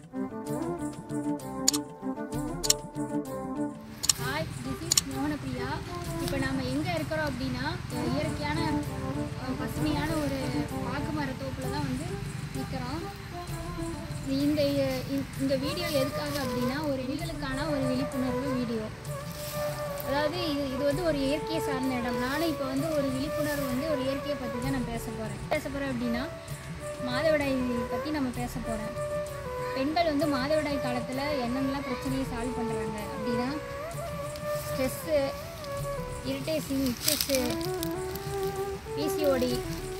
Hi, this is Mohanapriya. இப்போ நாம் எங்கே இருக்கிறோம் அப்படின்னா இயற்கையான பசுமையான ஒரு பாக்கு மரத்தோப்பில் தான் வந்து நிற்கிறோம். இந்த வீடியோ எதுக்காக அப்படின்னா ஒரு பெண்களுக்கான ஒரு விழிப்புணர்வு வீடியோ. அதாவது இது வந்து ஒரு இயற்கையை சார்ந்த இடம். நானும் இப்போ வந்து ஒரு விழிப்புணர்வு வந்து ஒரு இயற்கையை பற்றி தான் நான் பேச போகிறேன் அப்படின்னா மாதவிடாய் பற்றி நம்ம பேச போகிறேன். பெண்கள் வந்து மாதவிடாய் காலத்தில் என்னென்னலாம் பிரச்சனையை சால்வ் பண்ணுறாங்க அப்படின்னா ஸ்ட்ரெஸ்ஸு, இரிட்டேஷன், இச்சஸ்ஸு, பிசிஓடி,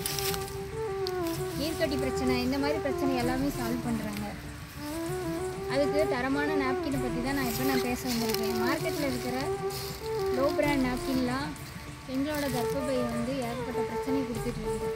நீர்க்கட்டி பிரச்சனை, இந்த மாதிரி பிரச்சனை எல்லாமே சால்வ் பண்ணுறாங்க. அதுக்கு தரமான நாப்கினை பற்றி தான் நான் பேச வந்திருக்கேன். மார்க்கெட்டில் இருக்கிற லோ பிராண்ட் நாப்கின்லாம் பெண்களோட கர்ப்பப்பையை வந்து ஏகப்பட்ட பிரச்சனை கொடுத்துட்டு இருக்குது.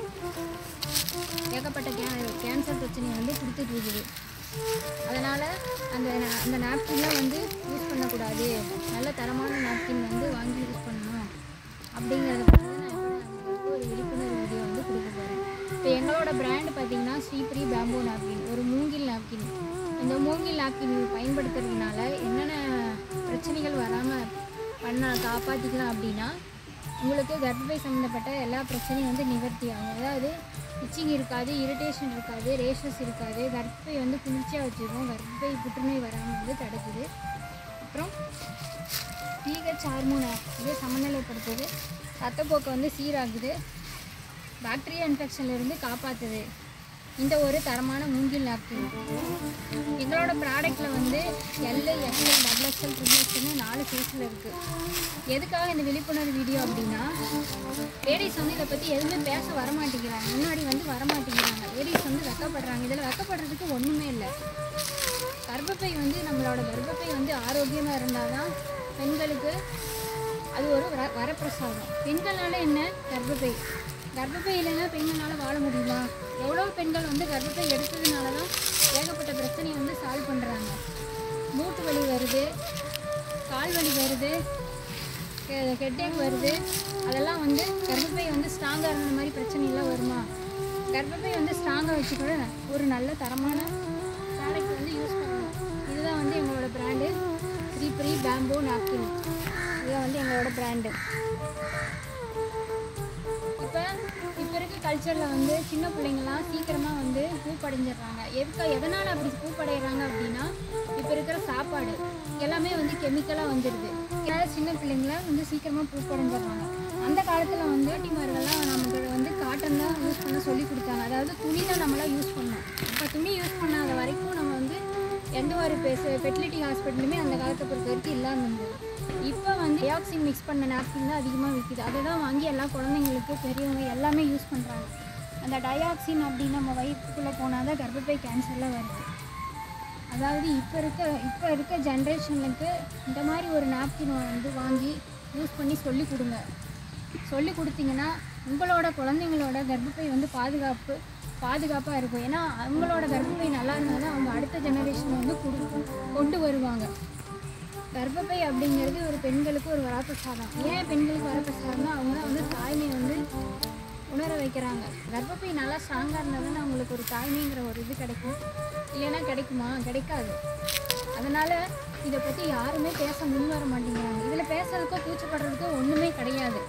ஏகப்பட்ட கேன்சர் பிரச்சனையை வந்து கொடுத்துட்டு இருக்குது. அதனால் அந்த நாப்கின்லாம் வந்து யூஸ் பண்ணக்கூடாது, நல்ல தரமான நாப்கின் வந்து வாங்கி யூஸ் பண்ணணும் அப்படிங்கிறத பற்றி நான் இப்போ ஒரு விழிப்புணர்வு வீடியோ வந்து கொடுக்க போகிறேன். இப்போ எங்களோட பிராண்டு பார்த்திங்கன்னா ஸ்ரீப்ரி பேம்போ நாப்கின், ஒரு மூங்கில் நாப்கின். இந்த மூங்கில் நாப்கின் பயன்படுத்துறதுனால என்னென்ன பிரச்சனைகள் வராமல் காப்பாற்றிக்கலாம் அப்படின்னா உங்களுக்கு கர்ப்பப்பை சம்மந்தப்பட்ட எல்லா பிரச்சனையும் வந்து நிவர்த்தி ஆகும். அதாவது இச்சிங் இருக்காது, இரிட்டேஷன் இருக்காது, ரேஷஸ் இருக்காது, கர்ப்பப்பை வந்து குளிர்ச்சியாக வச்சுருக்கோம், கர்ப்பப்பை புற்றுநோய் வராமல் வந்து தடுக்குது. அப்புறம் pH ஹார்மோனை வந்து சமநிலைப்படுத்துது, ரத்தப்போக்கை வந்து சீராகுது, பாக்டீரியா இன்ஃபெக்ஷன்லேருந்து காப்பாற்றுது. இந்த ஒரு தரமான மூங்கில் நாப்கின். எங்களோட ப்ராடக்டில் வந்து எல், எக்ஸ்எல், XXL, XXLன்னு 4 சைஸில் இருக்குது. எதுக்காக இந்த விழிப்புணர்வு வீடியோ அப்படின்னா லேடிஸ் வந்து இதை பற்றி எதுவுமே பேச வரமாட்டேங்கிறாங்க, முன்னாடி வந்து வரமாட்டேங்கிறாங்க. லேடிஸ் வந்து வெக்கப்படுறாங்க. இதில் வெக்கப்படுறதுக்கு ஒன்றுமே இல்லை. கர்ப்பப்பை வந்து நம்மளோட கர்ப்பப்பை வந்து ஆரோக்கியமாக இருந்தால் தான் பெண்களுக்கு அது ஒரு வரப்பிரசாதம். பெண்களால் என்ன கர்ப்பப்பை இல்லைன்னா பெண்களால் வாழ முடியுமா? எவ்வளோ பெண்கள் வந்து கர்ப்பப்பை எடுத்ததுனால தான் ஏகப்பட்ட பிரச்சனையை வந்து சால்வ் பண்ணுறாங்க. மூட்டு வலி வருது, கால் வலி வருது, ஹெட்டேக் வருது. அதெல்லாம் வந்து கர்ப்பப்பை வந்து ஸ்ட்ராங்காக இருந்த மாதிரி பிரச்சனைலாம் வருமா? கர்ப்பப்பை வந்து ஸ்ட்ராங்காக வச்சுக்கூட ஒரு நல்ல தரமான ப்ராடக்ட் வந்து யூஸ் பண்ணணும். இதுதான் வந்து எங்களோட பிராண்டு ஸ்ரீப்ரி பேம்போ நாப்கின். இதுதான் வந்து எங்களோட பிராண்டு. இப்போ இருக்க கல்ச்சரில் வந்து சின்ன பிள்ளைங்கள்லாம் சீக்கிரமாக வந்து பூப்படைஞ்சிடுறாங்க. எதனால் அப்படி பூப்படைகிறாங்க அப்படின்னா இப்போ இருக்கிற சாப்பாடு எல்லாமே வந்து கெமிக்கலாக வந்துடுது. அதனால் சின்ன பிள்ளைங்கள வந்து சீக்கிரமாக பூப்படைஞ்சிடுறாங்க. அந்த காலத்தில் வந்து பாட்டிமார்கள்லாம் நமக்கு வந்து காட்டன் தான் யூஸ் பண்ண சொல்லி கொடுத்தாங்க. அதாவது துணி தான் நம்மளாம் யூஸ் பண்ணோம். இப்போ துணி யூஸ் பண்ணாத வரைக்கும் நம்ம வந்து எந்த ஒரு ஃபெர்டிலிட்டி ஹாஸ்பிட்டலுமே அந்த காலத்தை பொறுத்த வரைக்கும் இல்லாமல் இருந்தது. இப்போ வந்து டயாக்சின் மிக்ஸ் பண்ண நாப்கின் தான் அதிகமாக விற்கிது. அதை தான் வாங்கி எல்லா குழந்தைங்களுக்கு, பெரியவங்க எல்லாமே யூஸ் பண்ணுறாங்க. அந்த டயாக்சின் அப்படின்னு நம்ம வயிற்றுக்குள்ளே போனால் தான் கர்ப்பப்பை கேன்சர்லாம் வருது. அதாவது இப்போ இருக்க ஜென்ரேஷனுக்கு இந்த மாதிரி ஒரு நாப்கின் வந்து வாங்கி யூஸ் பண்ணி சொல்லி கொடுத்தீங்கன்னா உங்களோட குழந்தைங்களோட கர்ப்பப்பை வந்து பாதுகாப்பாக இருக்கும். ஏன்னா அவங்களோட கர்ப்பப்பை நல்லா இருந்தால் தான் அவங்க அடுத்த ஜெனரேஷன் வந்து கொண்டு வருவாங்க. கர்ப்பப்பை அப்படிங்கிறது ஒரு பெண்களுக்கு ஒரு வரப்பிரசாதம். ஏன் பெண்களுக்கு வரப்பிரசாதம்னா அவங்க தான் வந்து தாய்மை வந்து உணர வைக்கிறாங்க. கர்ப்பப்பை நல்லா ஸ்ட்ராங்காக இருந்தால் தானே அவங்களுக்கு ஒரு தாய்மைங்கிற ஒரு இது கிடைக்கும். இல்லைன்னா கிடைக்குமா? கிடைக்காது. அதனால் இதை பற்றி யாருமே பேச முன் வர மாட்டேங்கிறாங்க. இதில் பேசுறதுக்கோ கூச்சப்படுறதுக்கோ ஒன்றுமே கிடையாது.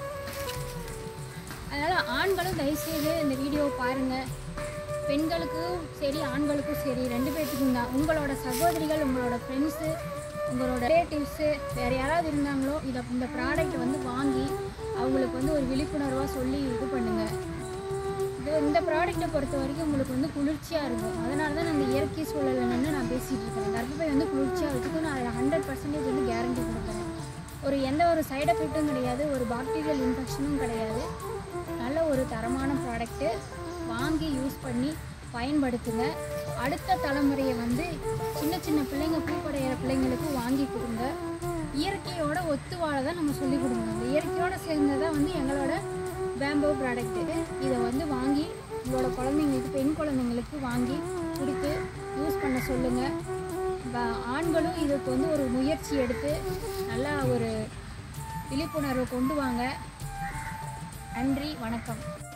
அதனால் ஆண்களும் தயவுசெய்து இந்த வீடியோவை பாருங்கள். பெண்களுக்கும் சரி, ஆண்களுக்கும் சரி, 2 பேர்த்துக்கும் தான். உங்களோட சகோதரிகள், உங்களோட ஃப்ரெண்ட்ஸு, உங்களோட ரிலேட்டிவ்ஸு வேறு யாராவது இருந்தாங்களோ இந்த ப்ராடக்ட் வந்து வாங்கி அவங்களுக்கு வந்து ஒரு விழிப்புணர்வாக சொல்லி இது பண்ணுங்கள். இந்த ப்ராடக்டை பொறுத்த வரைக்கும் உங்களுக்கு வந்து குளிர்ச்சியாக இருக்கும். அதனால தான் நான் இயற்கை சூழலில் நின்று நான் பேசிகிட்டு இருக்கேன். கர்ப்பப்பை வந்து குளிர்ச்சியாக வச்சுட்டு நான் அதில் 100% வந்து கேரண்டி கொடுக்குறேன். எந்த ஒரு சைடு எஃபெக்ட்டும் கிடையாது, ஒரு பாக்டீரியல் இன்ஃபெக்ஷனும் கிடையாது. நல்ல ஒரு தரமான ப்ராடக்ட்டு வாங்கி யூஸ் பண்ணி பயன்படுத்துங்க. அடுத்த தலைமுறையை வந்து சின்ன பிள்ளைங்க பூப்படைகிற பிள்ளைங்களுக்கு வாங்கி கொடுங்க. இயற்கையோட ஒத்து வாழ தான் நம்ம சொல்லிக் கொடுக்கணும். அந்த இயற்கையோடு சேர்ந்ததான் வந்து எங்களோட பேம்போ ப்ராடக்ட்டு. இதை வந்து வாங்கி உங்களோட குழந்தைங்களுக்கு, பெண் குழந்தைங்களுக்கு வாங்கி கொடுத்து யூஸ் பண்ண சொல்லுங்கள். ஆண்களும் இதுக்கு வந்து ஒரு முயற்சி எடுத்து நல்லா ஒரு விழிப்புணர்வை கொண்டு வாங்க. நன்றி, வணக்கம்.